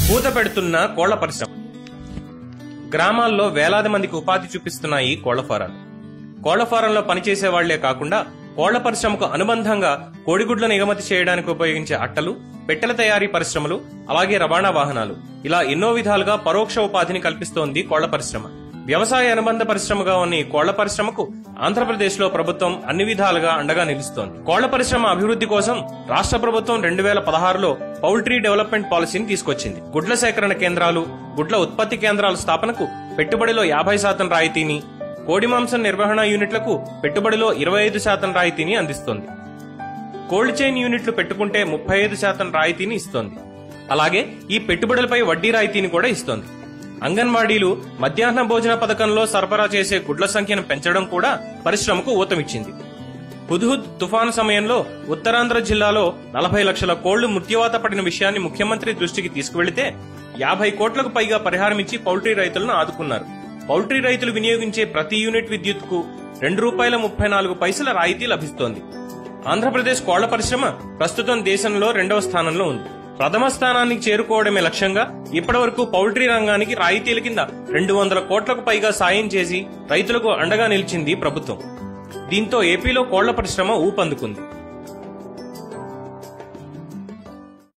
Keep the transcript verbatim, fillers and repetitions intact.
పూత పెడుతున్న కోళ్ల పరిశ్రమ. గ్రామాల్లో వేలాది మందికి ఉపాధి చూపిస్తున్నాయి కోళ్ల ఫారాలు. కోళ్ల ఫారంలో పనిచేసే వాళ్లే కాకుండా కోళ్ల పరిశ్రమకు అనుబంధంగా కోడిగుడ్లను ఎగుమతి చేయడానికి ఉపయోగించే అట్టలు, పెట్టెల తయారీ పరిశ్రమలు, అలాగే రవాణా వాహనాలు, ఇలా ఎన్నో విధాలుగా పరోక్ష ఉపాధిని కల్పిస్తోంది కోళ్ల పరిశ్రమ. వ్యవసాయ అనుబంధ పరిశ్రమగా ఉన్న ఈ కోళ్ల పరిశ్రమకు ఆంధ్రప్రదేశ్ లో ప్రభుత్వం అన్ని విధాలుగా అండగా నిలుస్తోంది. కోళ్ల పరిశ్రమ అభివృద్ధి కోసం రాష్ట్ర ప్రభుత్వం రెండు వేల పదహారులో పౌల్ట్రీ డెవలప్మెంట్ పాలసీని తీసుకొచ్చింది. గుడ్ల సేకరణ కేంద్రాలు, గుడ్ల ఉత్పత్తి కేంద్రాల స్థాపనకు పెట్టుబడిలో యాభై శాతం రాయితీని, కోడి మాంసం నిర్వహణ యూనిట్లకు పెట్టుబడిలో ఇరవై ఐదు శాతం రాయితీని అందిస్తోంది. కోల్డ్ చైన్ యూనిట్లు పెట్టుకుంటే ముప్పై ఐదు శాతం రాయితీని ఇస్తోంది. అలాగే ఈ పెట్టుబడులపై వడ్డీ రాయితీని కూడా ఇస్తోంది. అంగన్వాడీలు మధ్యాహ్న భోజన పథకంలో సరఫరా చేసే గుడ్ల సంఖ్యను పెంచడం కూడా పరిశ్రమకు ఊతమిచ్చింది. హుద్హుద్ తుఫాను సమయంలో ఉత్తరాంధ్ర జిల్లాలో నలభై లక్షల కోళ్లు మృత్యువాత పడిన విషయాన్ని ముఖ్యమంత్రి దృష్టికి తీసుకువెళితే యాభై కోట్లకు పైగా పరిహారం ఇచ్చి పౌల్ట్రీ రైతులను ఆదుకున్నారు. పౌల్ట్రీ రైతులు వినియోగించే ప్రతి యూనిట్ విద్యుత్ కు రెండు రూపాయల ముప్పై నాలుగు పైసల రాయితీ లభిస్తోంది. ఆంధ్రప్రదేశ్ కోళ్ల పరిశ్రమ ప్రస్తుతం దేశంలో రెండవ స్థానంలో ఉంది. ప్రథమ స్థానానికి చేరుకోవడమే లక్ష్యంగా ఇప్పటి వరకు పౌల్ట్రీ రంగానికి రాయితీల కింద రెండు వందల కోట్లకు పైగా సాయం చేసి రైతులకు అండగా నిలిచింది ప్రభుత్వం. దీంతో ఏపీలో కోళ్ల పరిశ్రమ ఊపందుకుంది.